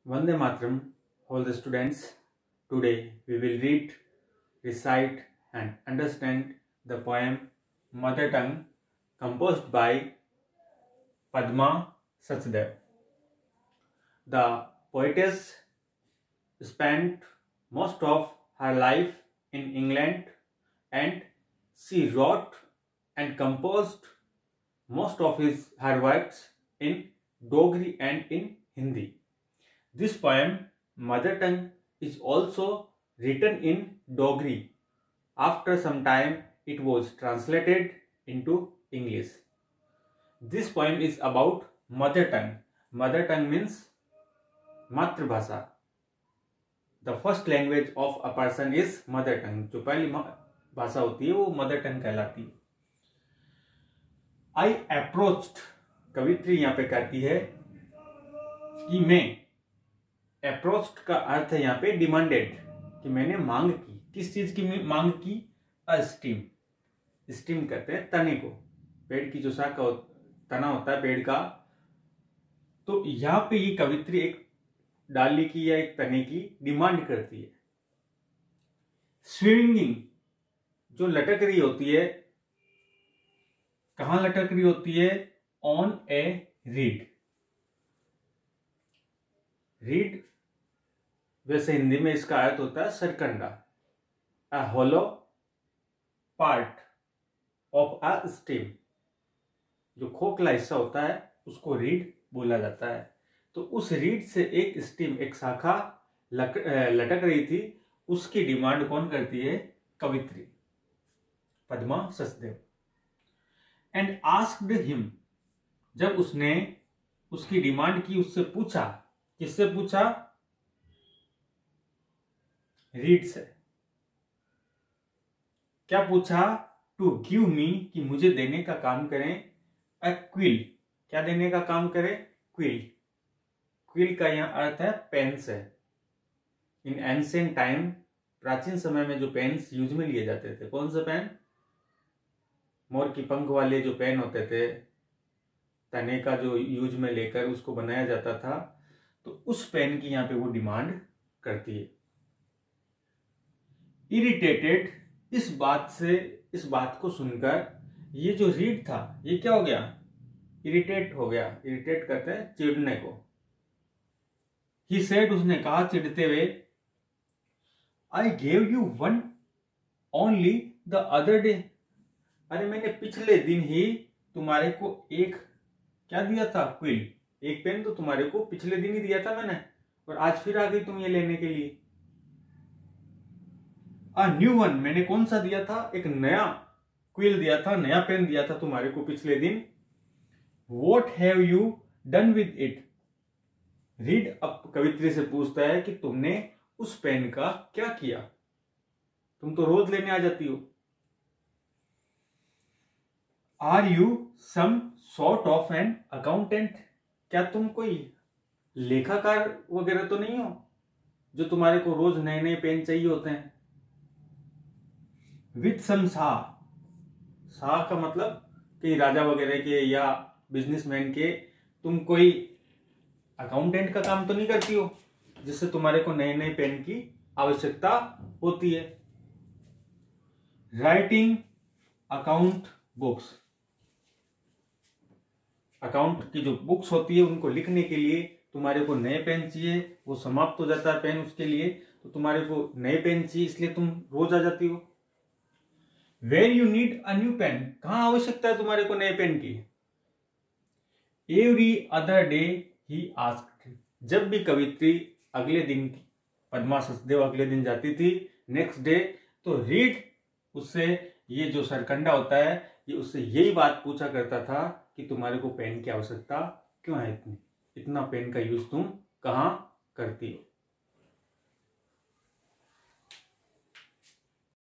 Vande Mataram, all the students. Today we will read, recite, and understand the poem Mother Tongue, composed by Padma Sachdev. The poetess spent most of her life in England, and she wrote and composed most of her works in Dogri and in Hindi. This poem, Mother Tongue, is also written in Dogri. After some time, it was translated into English. This poem is about mother tongue. Mother tongue means मातृभाषा. The first language of a person is mother tongue. जो पहली भाषा होती है वो mother tongue कहलाती है. I approached, कवित्री यहाँ पे कहती है कि मैं, अप्रोच्ड का अर्थ है यहाँ पे डिमांडेड, कि मैंने मांग की. किस चीज की मांग की? स्टीम. स्टीम कहते हैं तने को, पेड़ की जो शाखा तना होता है पेड़ का. तो यहाँ पे ये कवित्री एक डाली की या एक तने की डिमांड करती है. स्विंगिंग, जो लटक रही होती है, कहां लटक रही होती है? On A read. रीड वैसे हिंदी में इसका अर्थ होता है सरकंडा. A hollow part of a stem, जो खोखला हिस्सा होता है उसको रीड बोला जाता है. तो उस रीड से एक स्टेम, एक शाखा लटक रही थी, उसकी डिमांड कौन करती है? कवित्री Padma Sachdev. And asked him, जब उसने उसकी डिमांड की, उससे पूछा. किससे पूछा? रीड से. क्या पूछा? टू गिव मी, कि मुझे देने का काम करें. अ क्विल, क्या देने का काम करे? क्विल. क्विल का यहां अर्थ है पेन से. इन एंशिएंट टाइम, प्राचीन समय में जो पेन्स यूज में लिए जाते थे, कौन सा पेन? मोर की पंख वाले जो पेन होते थे, तने का जो यूज में लेकर उसको बनाया जाता था. तो उस पेन की यहां पे वो डिमांड करती है. इरिटेटेड, इस बात को सुनकर ये जो रीड था, ये क्या हो गया? इरिटेट हो गया. इरिटेट करते हैं चिढ़ने को. ही सेड, उसने कहा चिढ़ते हुए, I gave you one only the other day. अरे मैंने पिछले दिन ही तुम्हारे को एक क्या दिया था? क्विल. एक पेन तो तुम्हारे को पिछले दिन ही दिया था मैंने, और आज फिर आ गई तुम ये लेने के लिए. अ न्यू वन, मैंने कौन सा दिया था? एक नया क्विल दिया था, नया पेन दिया था तुम्हारे को पिछले दिन. What have you done with it. Read अब कवित्री से पूछता है कि तुमने उस पेन का क्या किया? तुम तो रोज लेने आ जाती हो. Are you some sort of an accountant, क्या तुम कोई लेखाकार वगैरह तो नहीं हो जो तुम्हारे को रोज नए नए पेन चाहिए होते हैं? विथ सम शाह, शाह का मतलब कि राजा वगैरह के या बिजनेसमैन के, तुम कोई अकाउंटेंट का काम तो नहीं करती हो जिससे तुम्हारे को नए नए पेन की आवश्यकता होती है. राइटिंग अकाउंट बुक्स, अकाउंट की जो बुक्स होती है उनको लिखने के लिए तुम्हारे को नए पेन चाहिए. वो समाप्त हो जाता है पेन उसके लिए, तो तुम्हारे को नए पेन चाहिए, इसलिए तुम रोज आ जाती हो. Where you need a new pen, कहां आवश्यकता है तुम्हारे को नए पेन की? Every other day he asked, जब भी कवित्री अगले दिन, पद्मा सचदेव अगले दिन जाती थी, नेक्स्ट डे, तो रीड उससे ये जो सरकंडा होता है, ये उससे यही बात पूछा करता था कि तुम्हारे को पेन की आवश्यकता क्यों है? इतना पेन का यूज तुम कहां करती हो?